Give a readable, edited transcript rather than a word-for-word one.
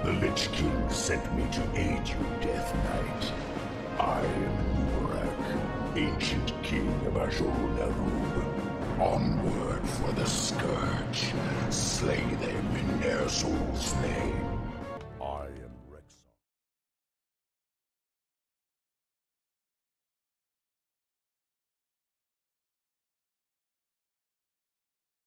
The Lich King sent me to aid you, Death Knight. I am Urak, ancient king of Azur-Nerub. Onward for the Scourge. Slay them in their soul's name.